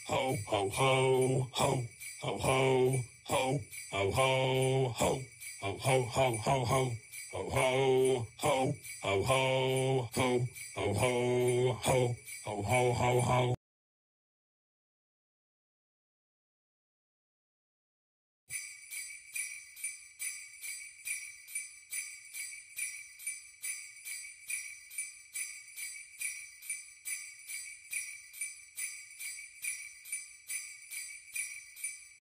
ho, ho, ho, ho, ho, ho, ho, ho, ho, ho, ho, ho, ho, ho, ho. Ho ho ho ho ho ho ho ho ho ho ho ho ho ho.